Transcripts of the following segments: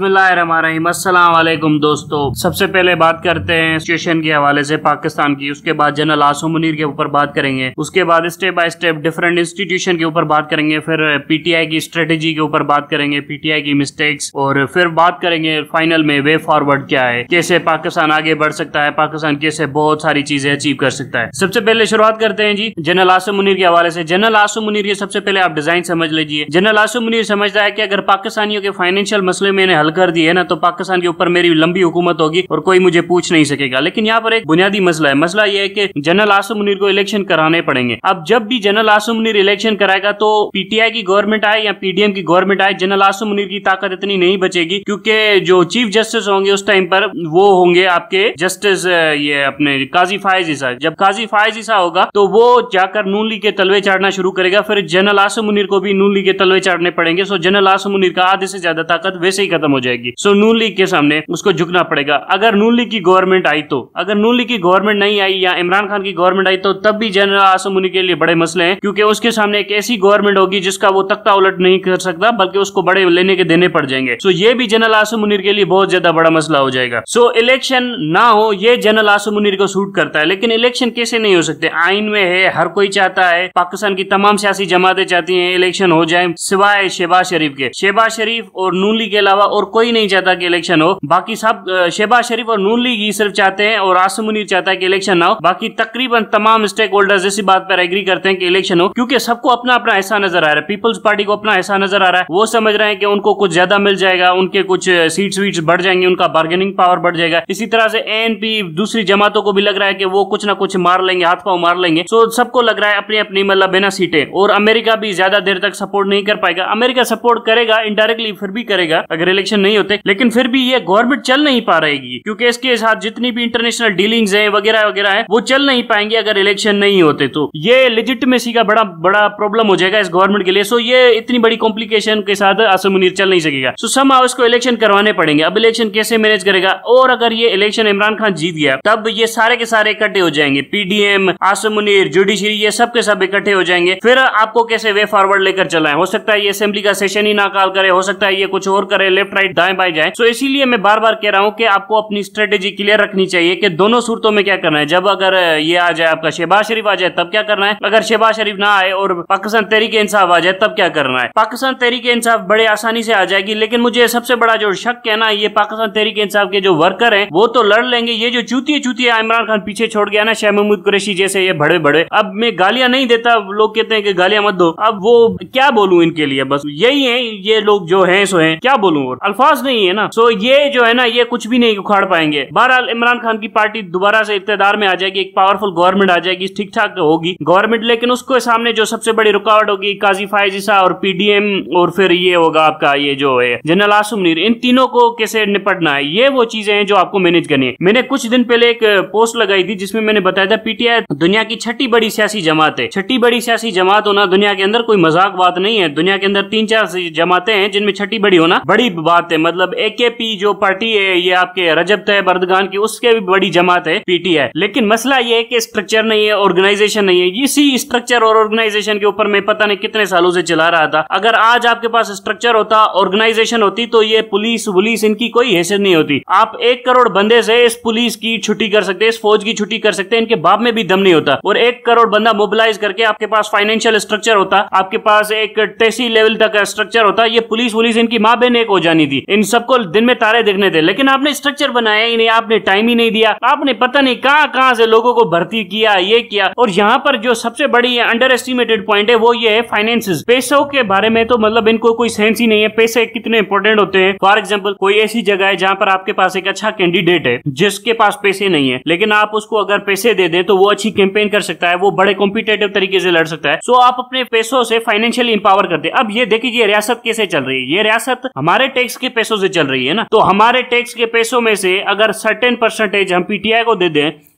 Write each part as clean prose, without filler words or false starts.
बिस्मिल्लाहिर्रहमानिर्रहीम। अस्सलाम वालेकुम दोस्तों, सबसे पहले बात करते हैं सिचुएशन के हवाले से पाकिस्तान की। उसके बाद जनरल आसिम मुनीर के ऊपर बात करेंगे। उसके बाद step by step different institution के ऊपर बात करेंगे। फिर पीटीआई की स्ट्रेटेजी के ऊपर बात करेंगे, पीटीआई की मिस्टेक्स, और फिर बात करेंगे फाइनल में वे फॉरवर्ड क्या है, कैसे पाकिस्तान आगे बढ़ सकता है, पाकिस्तान कैसे बहुत सारी चीजें अचीव कर सकता है। सबसे पहले शुरुआत करते हैं जी जनरल आसिम मुनीर के हवाले से। जनरल आसिम मुनीर के सबसे पहले आप डिजाइन समझ लीजिए। जनरल आसिम मुनीर समझता है कि अगर पाकिस्तानियों के फाइनेंशियल मसले मैंने हल कर दिए ना तो पाकिस्तान के ऊपर मेरी लंबी हुकूमत होगी और कोई मुझे पूछ नहीं सकेगा। लेकिन यहाँ पर एक बुनियादी मसला है। मसला यह है कि जनरल आसिम मुनीर को इलेक्शन कराने पड़ेंगे। अब जब भी जनरल आसिम मुनीर इलेक्शन कराएगा तो पीटीआई की गवर्नमेंट आए या पीडीएम की गवर्नमेंट आए, जनरल आसिम मुनीर की ताकत इतनी नहीं बचेगी, क्योंकि जो चीफ जस्टिस होंगे उस टाइम पर वो होंगे आपके जस्टिस ये अपने काजी फायज ईसा। जब काजी फायज ईसा होगा तो वो जाकर नून लीग के तलवे चाटना शुरू करेगा। फिर जनरल आसिम मुनीर को भी नून लीग के तलवे चाटने पड़ेंगे। सो जनरल आसिम मुनीर का आधे से ज्यादा ताकत वैसे ही खत्म हो जाएगी। सो नून लीग के सामने उसको झुकना पड़ेगा। अगर नून लीग की गवर्नमेंट आई तो, अगर नून लीग की गवर्नमेंट नहीं आई या इमरान खान की गवर्नमेंट आई तो तब भी जनरल आसिम मुनीर के लिए बड़े मसले हैं, क्योंकि उसके सामने एक ऐसी गवर्नमेंट होगी जिसका वो तख्ता उलट नहीं कर सकता, बल्कि उसको बड़े लेने के देने पड़ जाएंगे। सो ये भी जनरल आसिम मुनीर के लिए बहुत ज्यादा बड़ा मसला हो जाएगा। सो इलेक्शन ना हो ये जनरल आसिम मुनीर को सूट करता है। लेकिन इलेक्शन कैसे नहीं हो सकते? आइन में है, हर कोई चाहता है, पाकिस्तान की तमाम सियासी जमातें चाहती हैं इलेक्शन हो जाए, सिवाय शहबाज शरीफ के। शहबाज शरीफ और नून लीग के अलावा और कोई नहीं चाहता कि इलेक्शन हो। बाकी सब शहबाज शरीफ और नून लीग ही सिर्फ चाहते हैं और आसिम मुनीर चाहता है कि इलेक्शन ना हो। बाकी तकरीबन तमाम स्टेक होल्डर्स इसी बात पर एग्री करते हैं कि इलेक्शन हो, क्योंकि सबको अपना अपना ऐसा नजर आ रहा है। पीपल्स पार्टी को अपना ऐसा नजर आ रहा है। वो समझ रहे हैं कि उनको कुछ ज्यादा मिल जाएगा, उनके कुछ सीट्स वीट्स बढ़ जाएंगे, उनका बार्गेनिंग पावर बढ़ जाएगा। इसी तरह से एएनपी दूसरी जमातों को भी लग रहा है कि वो कुछ ना कुछ मार लेंगे, हाथ पांव मार लेंगे। सो सबको लग रहा है अपनी अपनी मतलब बिना सीटें। और अमेरिका भी ज्यादा देर तक सपोर्ट नहीं कर पाएगा। अमेरिका सपोर्ट करेगा इनडायरेक्टली, फिर भी करेगा अगर इलेक्शन नहीं होते, लेकिन फिर भी ये गवर्नमेंट चल नहीं पा रहेगी, क्योंकि इसके साथ जितनी भी इंटरनेशनल डीलिंग्स हैं वगैरह वगैरह है वो चल नहीं पाएंगे अगर इलेक्शन नहीं होते। तो ये लेजिटिमेसी का बड़ा बड़ा प्रॉब्लम हो जाएगा इस गवर्नमेंट के लिए। सो ये इतनी बड़ी कॉम्प्लिकेशन के साथ आसिम मुनीर चल नहीं सकेगा। सो समहाउ इसको इलेक्शन करवाने पड़ेंगे। अब इलेक्शन कैसे मैनेज करेगा? और अगर ये इलेक्शन इमरान खान जीत गया तब ये सारे के सारे इकट्ठे हो जाएंगे, पीडीएम, आसिम मुनीर, जुडिशरी, ये सब के सब इकट्ठे हो जाएंगे। फिर आपको कैसे वे फॉरवर्ड लेकर चला है? हो सकता है ये असेंबली का सेशन ही ना कॉल करे, हो सकता है ये कुछ और करे, लेफ्ट राइट दाएं बाएं जाए। सो इसीलिए मैं बार बार कह रहा हूं कि आपको अपनी स्ट्रेटेजी क्लियर रखनी चाहिए कि दोनों सूरतों में क्या करना है। जब अगर ये आ जाए आपका शहबाज शरीफ आ जाए तब क्या करना है, अगर शहबाज शरीफ ना आए और पाकिस्तान तहरीक इंसाफ आ जाए तब क्या करना है। पाकिस्तान तहरीक इंसाफ बड़े आसानी से आ जाएगी, लेकिन मुझे सबसे बड़ा जो शक है ना, ये पाकिस्तान तहरीक इंसाफ के जो वर्कर हैं वो तो लड़ लेंगे। ये जो चूतिया इमरान खान पीछे छोड़ गया ना, शाह महमूद कुरैशी जैसे ये बड़े बड़े, अब मैं गालियां नहीं देता, लोग कहते हैं कि गालियां मत दो, अब वो क्या बोलूं इनके लिए, बस यही है ये लोग जो हैं सो हैं, क्या बोलूं और अल्फाज नहीं है ना। सो ये जो है ना ये कुछ भी नहीं उखाड़ पाएंगे। बहरहाल इमरान खान की पार्टी दोबारा से इक्तदार में आ जाएगी, एक पावरफुल गवर्नमेंट आ जाएगी, ठीक ठाक होगी गवर्नमेंट, लेकिन उसके सामने जो सबसे बड़ी रुकावट होगी काजी फायज ईसा और पीडीएम, और फिर ये होगा आपका ये जो है जनरल आसिम मुनीर। इन तीनों को कैसे निपटना है, ये वो चीजें हैं जो आपको मैनेज करनी है। मैंने कुछ दिन पहले एक पोस्ट लगाई थी जिसमें मैंने बताया था पीटीआई दुनिया की छठी बड़ी सियासी जमात है। छठी बड़ी सियासी जमात होना दुनिया के अंदर कोई मजाक बात नहीं है। दुनिया के अंदर 3-4 जमातें हैं जिनमें छठी बड़ी होना बड़ी बात है। मतलब एकेपी जो पार्टी है ये आपके रजब तैयब अर्दगान की, उसके भी बड़ी जमात है पीटीआई। लेकिन मसला ये है कि स्ट्रक्चर नहीं है, ऑर्गेनाइजेशन नहीं है। इसी स्ट्रक्चर और ऑर्गेनाइजेशन के ऊपर मैं पता नहीं कितने सालों से चला रहा था। अगर आज आपके पास स्ट्रक्चर होता, ऑर्गेनाइजेशन होती, तो ये पुलिस इनकी कोई हैसियत नहीं होती। आप 1 करोड़ बंदे से इस पुलिस की छुट्टी कर सकते हैं, इस फौज की छुट्टी कर सकते हैं, इनके बाप में भी दम नहीं होता। और 1 करोड़ बंदा मोबिलाइज करके आपके पास फाइनेंशियल स्ट्रक्चर होता, आपके पास एक तहसील लेवल तक का स्ट्रक्चर होता, ये पुलिस इनकी माँ बहन एक हो जानी थी। इन सबको दिन में तारे देखने थे, लेकिन आपने स्ट्रक्चर बनाया ही नहीं, आपने टाइम ही नहीं दिया, आपने पता नहीं कहां से लोगों को भर्ती किया, ये किया। और यहाँ पर जो सबसे बड़ी अंडर एस्टिमेटेड पॉइंट है वो ये है फाइनेंसेस। पैसों के बारे में तो मतलब इनको कोई सेंस ही नहीं है, पैसे कितने इंपॉर्टेंट होते हैं। फॉर एग्जाम्पल कोई ऐसी जगह है जहां पर आपके पास एक अच्छा कैंडिडेट है जिसके पास पैसे नहीं है, लेकिन आप उसको अगर पैसे दे दें तो वो अच्छी कैंपेन कर सकता है, वो बड़े कॉम्पिटेटिव तरीके से लड़ सकता है। सो आप अपने पैसों से फाइनेंशियली इंपावर करते हैं। अब ये देखिए रियासत कैसे चल रही है, ये रियासत हमारे टैक्स के पैसों से चल रही है ना। तो हमारे टैक्स के पैसों में से अगर सर्टेन परसेंटेज हम पीटीआई को दे दें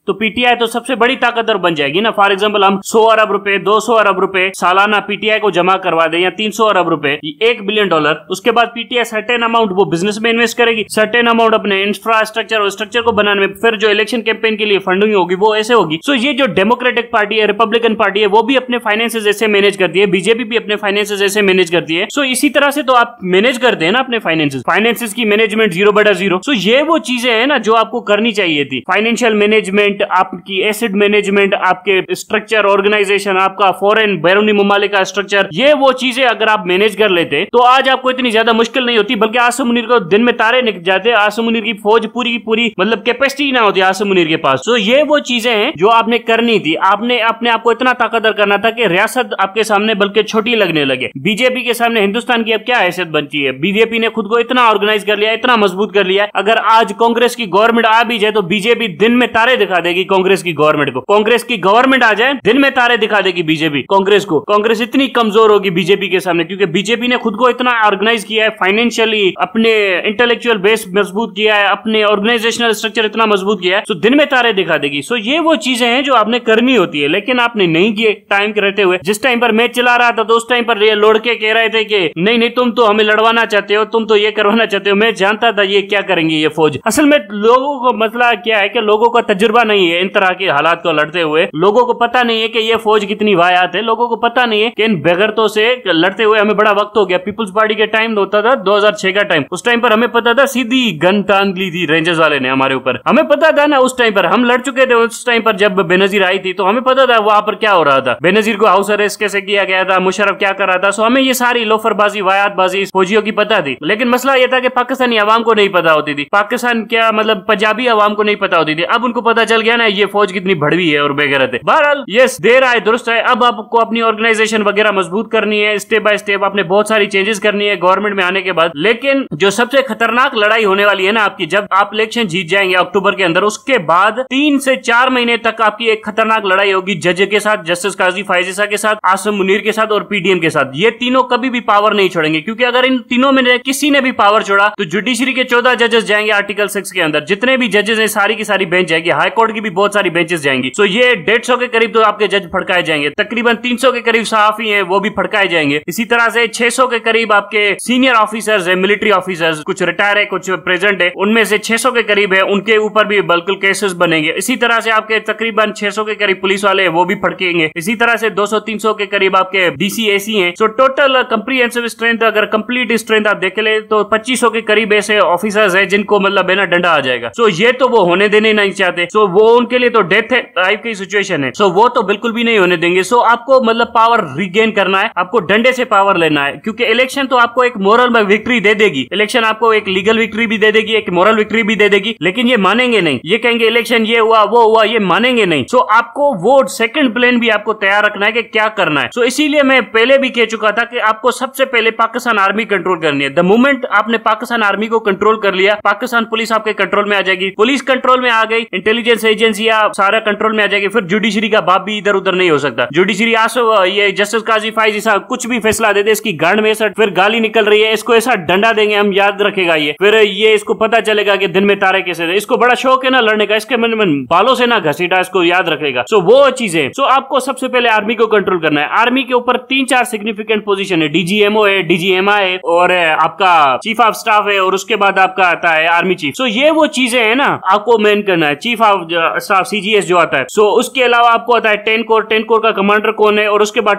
तो पीटीआई तो सबसे बड़ी ताकतवर बन जाएगी ना। फॉर एग्जाम्पल हम 100 अरब रुपए 200 अरब रुपए सालाना पीटीआई को जमा करवा दे या 300 अरब रुपए, $1 बिलियन, उसके बाद पीटीआई सर्टेन अमाउंट वो बिजनेस में इन्वेस्ट करेगी, सर्टेन अमाउंट अपने इंफ्रास्ट्रक्चर और स्ट्रक्चर को बनाने में, फिर जो इलेक्शन कैंपेन के लिए फंडिंग होगी वो ऐसे होगी। सो ये जो डेमोक्रेटिक पार्टी है, रिपब्लिकन पार्टी है, वो भी अपने फाइनेंसेस ऐसे मैनेज करती है, बीजेपी भी अपने फाइनेंसेस ऐसे मैनेज करती है। सो इसी तरह से तो आप मैनेज करते हैं ना अपने फाइनेंसेस की मैनेजमेंट 0/0। सो ये वो चीजें हैं ना जो आपको करनी चाहिए थी। फाइनेंशियल मैनेजमेंट, आपकी एसेट मैनेजमेंट, आपके स्ट्रक्चर ऑर्गेनाइजेशन, आपका फॉरेन बैरूनी ममालिक का स्ट्रक्चर, ये वो चीजें अगर आप मैनेज कर लेते तो आज आपको इतनी ज्यादा मुश्किल नहीं होती, बल्कि आसिम मुनीर को दिन में तारे निकल जाते। आसिम मुनीर की फौज पूरी की पूरी मतलब कैपेसिटी ना होती आसिम मुनीर के पास। तो ये वो चीजें हैं जो आपने करनी थी। आपने अपने आप को इतना ताकतवर करना था कि रियासत आपके सामने बल्कि छोटी लगने लगे। बीजेपी के सामने हिंदुस्तान की अब क्या हैसियत बनती है? बीजेपी ने खुद को इतना ऑर्गेनाइज कर लिया, इतना मजबूत कर लिया, अगर आज कांग्रेस की गवर्नमेंट आ भी जाए तो बीजेपी दिन में तारे दिखा देगी कांग्रेस की गवर्नमेंट को। कांग्रेस की गवर्नमेंट आ जाए दिन में तारे दिखा देगी बीजेपी कांग्रेस को। कांग्रेस इतनी कमजोर होगी बीजेपी के सामने, क्योंकि बीजेपी ने खुद को इतना ऑर्गेनाइज किया है, फाइनेंशियली अपने इंटेलेक्चुअल बेस मजबूत किया है, अपने ऑर्गेनाइजेशनल स्ट्रक्चर इतना मजबूत किया है, तो दिन में तारे दिखा देगी। सो ये वो चीजें हैं जो आपने करनी होती है, लेकिन आपने नहीं किए टाइम के रहते हुए। जिस टाइम पर मैच चला रहा था तो उस टाइम पर ये लड़के कह रहे थे कि नहीं नहीं तुम तो हमें लड़वाना चाहते हो, तुम तो ये करवाना चाहते हो। मैं जानता था ये क्या करेंगे ये फौज। असल में लोगों को मसला क्या है कि लोगों का तजुर्बा नहीं है इन तरह के हालात को लड़ते हुए। लोगों को पता नहीं है कि ये फौज कितनी वायात है। लोगों को पता नहीं है कि इन बेगरतों से लड़ते हुए हमें बड़ा वक्त हो गया। पीपुल्स पार्टी के टाइम होता था 2006 का टाइम, उस टाइम पर हमें पता था सीधी गन टांग ली थी रेंजर्स वाले ने हमारे ऊपर। हमें पता था ना उस टाइम पर, हम लड़ चुके थे उस टाइम पर जब बेनजीर आई थी, तो हमें पता था वहां पर क्या हो रहा था। बेनजीर को हाउस अरेस्ट कैसे किया गया था, मुशर्रफ क्या कर रहा था। सो हमें ये सारी लोफरबाजी वायातबाजी फौजियों की पता थी। लेकिन मसला यह था कि पाकिस्तानी अवाम को नहीं पता होती थी, पाकिस्तान क्या मतलब पंजाबी अवाम को नहीं पता होती थी। अब उनको पता चल गया ना ये फौज कितनी भड़वी है और बेगैरत है। बहरहाल ये देर आए दुरुस्त है। अब आपको अपनी ऑर्गेनाइजेशन वगैरह मजबूत करनी है, स्टेप बाय स्टेप आपने बहुत सारी चेंजेस करनी है गवर्नमेंट में आने के बाद। लेकिन जो सबसे खतरनाक लड़ाई होने वाली है ना आपकी, जब आप इलेक्शन जीत जाएंगे अक्टूबर के अंदर, उसके बाद 3 से 4 महीने तक आपकी एक खतरनाक लड़ाई होगी जज के साथ, जस्टिस काजी फायजीसा के साथ, आसिम मुनीर के साथ और पीडीएम के साथ। ये तीनों कभी भी पावर नहीं छोड़ेंगे, क्योंकि अगर इन तीनों में किसी ने भी पावर छोड़ा तो जुडिशरी के 14 जजेस जाएंगे आर्टिकल 6 के अंदर। जितने भी जजेस हैं सारी की सारी बेंच जाएगी, हाई कोर्ट की भी बहुत सारी बेंचेस जाएंगी। सो ये 150 के करीब तो आपके जज फड़काए जाएंगे, तकरीबन 300 के करीब सहाफी हैं वो भी फड़काए जाएंगे। इसी तरह से 600 के करीब आपके सीनियर ऑफिसर्स है, मिलिट्री ऑफिसर्स, कुछ रिटायर है कुछ प्रेजेंट है, उनमें से 600 के करीब है, उनके ऊपर भी बिल्कुल केसेस बनेंगे। इसी तरह से आपके तकरीबन 600 के करीब पुलिस वाले हैं वो भी फड़केंगे। इसी तरह से 200-300 के करीब आपके डीसीएसी हैं। सो टोटल कंप्रीहेंसिव स्ट्रेंथ, अगर कंप्लीट स्ट्रेंथ आप देख ले तो 2500 के करीब ऐसे ऑफिसर्स है जिनको मतलब है ना डंडा आ जाएगा। सो ये तो वो होने देने नहीं चाहते। सो वो उनके लिए तो डेथ टाइप की सिचुएशन है। सो वो तो बिल्कुल भी नहीं होने देंगे। सो आपको मतलब पावर रिगेन करना है, आपको डंडे से पावर लेना है, क्योंकि इलेक्शन तो आपको एक मोरल विक्ट्री दे देगी, इलेक्शन आपको एक लीगल विक्ट्री भी दे देगी, एक मोरल विक्ट्री भी दे देगी, लेकिन ये मानेंगे नहीं। ये कहेंगे इलेक्शन ये हुआ वो हुआ, ये मानेंगे नहीं। सो आपको वो सेकंड प्लान भी आपको तैयार रखना है कि क्या करना है। सो इसीलिए मैं पहले भी कह चुका था कि आपको सबसे पहले पाकिस्तान आर्मी कंट्रोल करनी है। द मोमेंट आपने पाकिस्तान आर्मी को कंट्रोल कर लिया, पाकिस्तान पुलिस आपके कंट्रोल में आ जाएगी, पुलिस कंट्रोल में आ गई, इंटेलिजेंस एजेंसियां सारा कंट्रोल में आ जाएगी, फिर जुडिशरी का बाप भी इधर उधर नहीं हो सकता। जुडिशरी ये जस्टिस काजी फायजी साहब कुछ भी फैसला दे दे, इसकी गांड में ऐसा फिर गाली निकल रही है, इसको ऐसा डंडा देंगे हम, याद रखेगा ये, फिर ये इसको पता चलेगा कि दिन में तारे कैसे थे। इसको बड़ा शौक है ना लड़ने का, इसके मन बालों से ना घसीटा, इसको याद रखेगा। सो वो चीजें, सो आपको सबसे पहले आर्मी को कंट्रोल करना है। आर्मी के ऊपर 3-4 सिग्निफिकेंट पोजीशन है, डीजीएमओ है, डीजीएमआई है और आपका चीफ ऑफ स्टाफ है, और उसके बाद आपका आता है आर्मी चीफ। सो ये वो चीजें है ना आपको मेन करना है, चीफ ऑफ स्टाफ सीजीएस जो आता है। सो उसके अलावा आपको आता है 10 कोर का कमांडर कौन है, और उसके बाद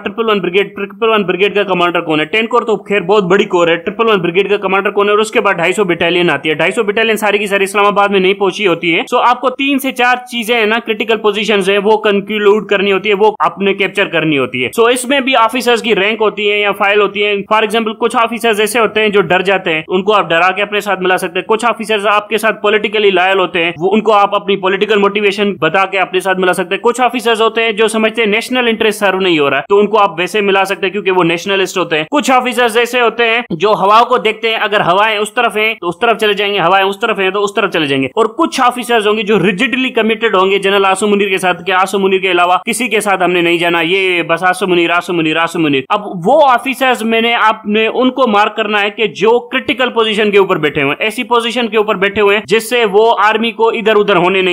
111 ब्रिगेड का कमांडर कौन है। 10 कोर तो खैर बहुत बड़ी कोर है, 111 ब्रिगेड का कमांडर कौन है, और उसके बाद 250 बटालियन आती है। 250 बटालियन सारी की सारी इस्लामाबाद में नहीं पहुंची होती है। सो आपको 3 से 4 चीजें है ना क्रिटिकल पोजीशंस है वो कंक्लूड करनी होती है, वो आपने कैप्चर करनी होती है। सो इसमें भी ऑफिसर्स की रैंक होती है या फाइल होती है। फॉर एग्जांपल कुछ ऑफिसर्स ऐसे होते हैं जो डर जाते हैं, उनको आप डरा के अपने साथ मिला सकते हैं। कुछ ऑफिसर्स आपके साथ पॉलिटिकली लॉयल होते हैं, वो उनको आप अपनी पॉलिटिकल मोटिवेशन बता के अपने साथ मिला सकते हैं। कुछ ऑफिसर्स होते हैं जो समझते हैं नेशनल इंटरेस्ट सर्व नहीं हो रहा है, तो उनको आप वैसे मिला सकते हैं क्योंकि वो नेशनलिस्ट होते हैं। कुछ ऑफिसर्स ऐसे होते हैं जो हवाओं को देखते हैं, अगर हवाएं उस तरफ हैं तो उस तरफ चले जाएंगे, हवाएं उस तरफ हैं तो उस तरफ चले जाएंगे। और कुछ ऑफिसर्स होंगे जो रिजिडली कमिटेड होंगे जनरल आसिम मुनीर के साथ, कि आसिम मुनीर के अलावा किसी के साथ हमने नहीं जाना, ये बस आसिम मुनीर आसिम मुनीर आसिम मुनीर। अब वो ऑफिसर्स मैंने आपने उनको मार्क करना है कि जो क्रिटिकल पोजीशन के ऊपर बैठे हुए, ऐसी पोजीशन के ऊपर बैठे हुए हैं जिससे वो आर्मी को इधर उधर होने नहीं दे सकते।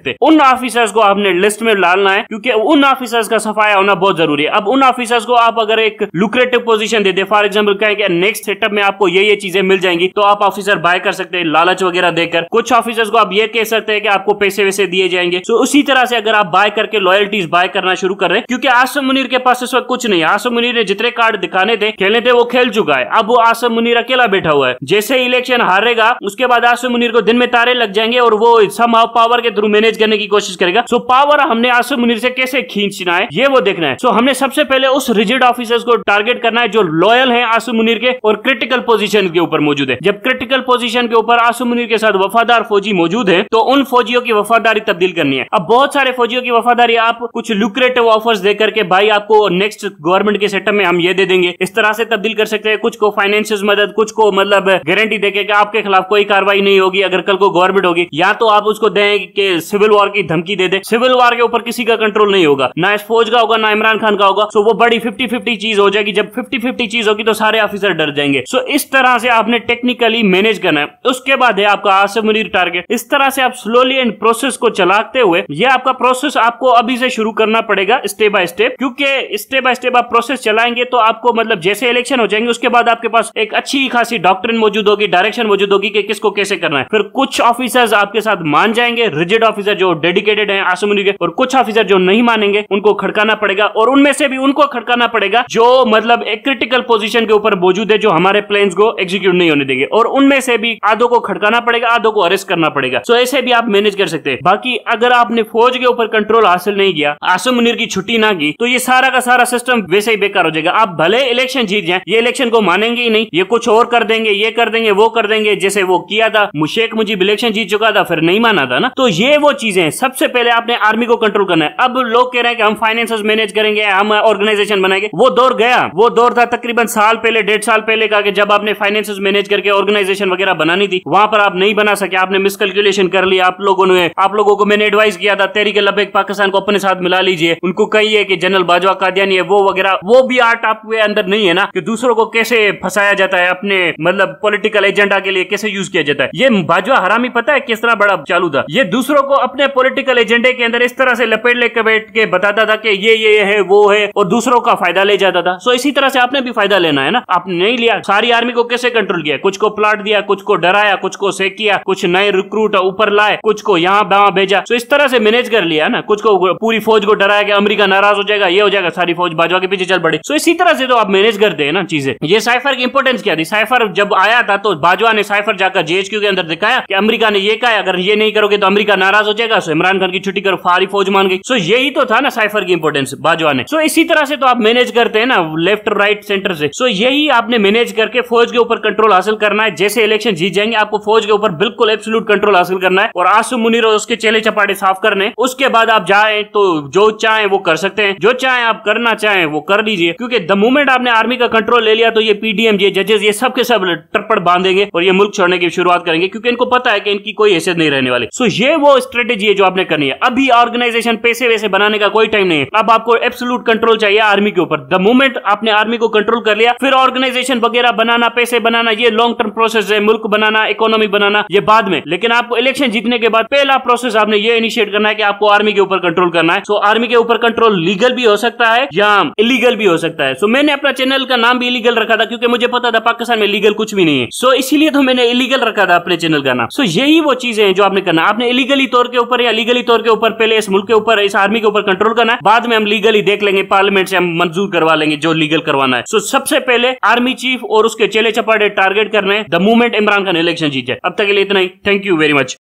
सकते। उन ऑफिसर्स को आपने लिस्ट में डालना है, क्योंकि उन ऑफिसर्स का सफाया होना बहुत जरूरी है। अब उन ऑफिसर्स को आप अगर एक लुक्रेटिव पोजीशन दे दे, फॉर एग्जांपल कहें कि नेक्स्ट सेटअप में आपको ये चीजें मिल जाएंगी, तो आप ऑफिसर बाय कर सकते हैं लालच वगैरह देकर। कुछ ऑफिसर्स को आप ये कह सकते हैं कि आपको पैसे वैसे दिए जाएंगे। तो उसी तरह से अगर आप बाय करके लॉयल्टीज बाय करना शुरू कर रहे हैं, क्योंकि आसिम मुनीर के पास इस वक्त कुछ नहीं है। आसिम मुनीर ने जितने कार्ड दिखाने थे, खेलने थे, वो खेल चुका है। अब वो आसिम मुनीर अकेला बैठा हुआ है। जैसे इलेक्शन हारेगा उसके बाद आसिम मुनीर को दिन में तारे लग जाएंगे और वो समहाउ पावर के थ्रू मैनेज करने की कोशिश करेगा। सो पावर हमने आसिम मुनीर से कैसे खींचना है ये वो देखना है। सो हमने सबसे पहले उस रिजिड ऑफिसर्स को टारगेट करना है जो लॉयल है आसिम मुनीर के और क्रिटिकल पोजीशन के ऊपर मौजूद है। जब क्रिटिकल पोजीशन के ऊपर आसिम मुनीर के साथ वफादार फौजी मौजूद है, तो उन फौजियों की वफादारी तब्दील करनी है। अब बहुत सारे फौजियों की वफादारी आप कुछ लुक्रेटिव ऑफर्स देकर के, भाई आपको नेक्स्ट गवर्नमेंट के सेटअप में हम ये दे देंगे, इस तरह से तब्दील कर सकते हैं। कुछ को फाइनेंशियल मदद, कुछ को मतलब गारंटी देके कि आपके खिलाफ कोई कार्रवाई नहीं होगी अगर कल को गवर्नमेंट होगी। या तो आप उसको दें कि सिविल वॉर की धमकी दे दे। सिविल वॉर के ऊपर किसी का कंट्रोल नहीं होगा, ना इस फौज का होगा ना इमरान खान का होगा। सो वो बड़ी 50-50 चीज हो जाएगी। जब 50-50 चीज होगी तो सारे ऑफिसर डर जाएंगे। सो इस तरह से आपने टेक्निकली मैनेज करना है। उसके बाद है आपका आसिम मुनीर टारगेट। इस तरह से आप स्लोली एंड प्रोसेस को चलाते हुए, ये आपका प्रोसेस आपको अभी से शुरू करना पड़ेगा स्टेप बाय स्टेप, क्योंकि स्टेप बाय स्टेप आप प्रोसेस चलाएंगे तो आपको मतलब जैसे इलेक्शन हो जाएंगे उसके बाद आपके पास एक अच्छी खासी डॉक्ट्रिन मौजूद होगी, डायरेक्शन मौजूद होगी कि किसको कैसे करना है। फिर कुछ ऑफिसर्स आपके साथ मान जाएंगे, रिजिड ऑफिसर जो डेडिकेटेड है आसिम मुनीर के, और कुछ ऑफिसर जो नहीं मानेंगे उनको खड़काना पड़ेगा। और उनमें से भी उनको खड़काना पड़ेगा जो मतलब एक क्रिटिकल पोजीशन के ऊपर मौजूद है, जो हमारे प्लान्स को एग्जीक्यूट नहीं होने देंगे। और उनमें से भी आधों को खड़काना पड़ेगा, आधों को अरेस्ट करना पड़ेगा। सो ऐसे भी आप मैनेज कर सकते हैं। बाकी अगर आपने फौज के ऊपर कंट्रोल हासिल नहीं किया, आसिम मुनीर की छुट्टी ना की, तो ये सारा का सारा सिस्टम वैसे ही बेकार हो जाएगा। आप भले इलेक्शन जीत जाएं, ये इलेक्शन को मानेंगे ही नहीं, ये कुछ और कर देंगे, ये कर देंगे, वो कर देंगे, जैसे वो किया था। शेख मुजीब इलेक्शन जीत चुका था, फिर नहीं माना था ना। तो ये वो चीजें हैं। सबसे पहले आपने आर्मी को कंट्रोल करना है। अब लोग कह रहे हैं कि हम फाइनेंसेस मैनेज करेंगे, हम ऑर्गेनाइजेशन बनाएंगे। वो दौर गया। वो दौर था तकरीबन साल पहले, 1.5 साल पहले का, कि जब आपने फाइनेंसेस मैनेज करके ऑर्गेनाइजेशन वगैरह बनानी थी, वहां पर आप नहीं बना सके। आपने मिसकैलकुलेशन कर लिया। आप लोगों को मैंने एडवाइस किया था तहरीक लब्बैक पाकिस्तान को अपने साथ मिला लीजिए, उनको कहिए कि जनरल बाजवा कादियानी है वो वगैरह। वो भी आर्ट आपके अंदर नहीं है ना, कि दूसरों को कैसे फंसाया जाता है, अपने मतलब पॉलिटिकल एजेंडा के लिए कैसे यूज किया जाता है। ये बाजवा हरामी पता है किस तरह बड़ा चालू था। ये दूसरों को अपने पॉलिटिकल एजेंडे के अंदर इस तरह से लपेट लेकर बैठ के बताता था कि ये है वो है, और दूसरों का फायदा ले जाता था। सो इसी तरह से आपने भी फायदा लेना है ना। आपने नहीं लिया। सारी आर्मी को कैसे कंट्रोल किया? कुछ को प्लाट दिया, कुछ को डराया, कुछ को सेक किया, कुछ नए रिक्रूट ऊपर लाए, कुछ को यहाँ वहां भेजा। सो इस तरह से मैनेज कर लिया ना। कुछ को पूरी फौज को डराया कि अमेरिका नाराज हो जाएगा, ये हो जाएगा, सारी फौज बाजवा के पीछे चल पड़ी। सो इसी तरह से तो आप मैनेज करते हैं ना चीजें। ये साइफर की इंपोर्टेंस क्या थी? साइफर जब आया था तो बाजवा ने साइफर जाकर जेएचक्यू के अंदर दिखाया कि अमेरिका ने ये कहा, अगर ये नहीं करोगे तो अमेरिका नाराज हो जाएगा, सो इमरान खान की छुट्टी करो, सारी फौज मान गई। सो यही तो था ना साइफर की इंपोर्टेंस बाजवा ने। सो इसी तरह से तो आप मैनेज करते हैं ना, लेफ्ट राइट सेंटर से। सो यही आपने मैनेज करके फौज के ऊपर कंट्रोल हासिल करना है। जैसे इलेक्शन जीत जाएंगे आपको फौज के ऊपर बिल्कुल एब्सोल्यूट कंट्रोल हासिल करना है और आसिम मुनीर और उसके चेले चपाटे साफ करने। उसके बाद आप जाए तो जो चाहे वो कर सकते हैं, जो चाहे आप करना चाहें वो कर लीजिए, क्योंकि द मोमेंट आपने आर्मी का कंट्रोल ले लिया तो ये पीडीएम, ये जजेस, ये सब के सब टप्पड़ बांधेंगे और ये मुल्क छोड़ने की शुरुआत करेंगे, क्योंकि इनको पता है कि इनकी कोई हैसियत नहीं रहने वाली। सो ये वो स्ट्रेटेजी है जो आपने करनी है। अभी ऑर्गेनाइजेशन पैसे वैसे बनाने का कोई टाइम नहीं है। अब आपको एब्सोल्यूट कंट्रोल चाहिए आर्मी के ऊपर। द मोमेंट आपने आर्मी को कंट्रोल कर लिया, फिर ऑर्गेनाइजेशन वगैरह बनाना, पैसे बनाना, ये लॉन्ग टर्म प्रोसेस है। मुल्क बनाना, इकोनॉमी बनाना, ये बाद में। लेकिन आपको इलेक्शन जीतने के बाद पहला प्रोसेस आपने ये इनिशिएट करना है कि आपको आर्मी के ऊपर कंट्रोल करना है। सो आर्मी के ऊपर कंट्रोल लीगल भी हो सकता है या इलीगल भी हो सकता है। सो मैंने अपना चैनल का नाम भी इलीगल रखा था, क्योंकि मुझे पता था पाकिस्तान में लीगल कुछ भी नहीं है। सो इसीलिए तो मैंने इलीगल रखा था अपने चैनल का नाम। सो यही वो चीजें हैं जो आपने करना। आपने इलीगली तौर के ऊपर या लीगली तौर के ऊपर पहले इस मुल्क के ऊपर, इस आर्मी के ऊपर कंट्रोल करना है। बाद में हम लीगली देख लेंगे, पार्लियामेंट से हम मंजूर करवा लेंगे जो लीगल करवाना है। सो सबसे पहले आर्मी चीफ और उसके चेले चपाटे टारगेट करने the movement Imran Khan election जीत जाए। अब तक के लिए इतना ही। Thank you very much.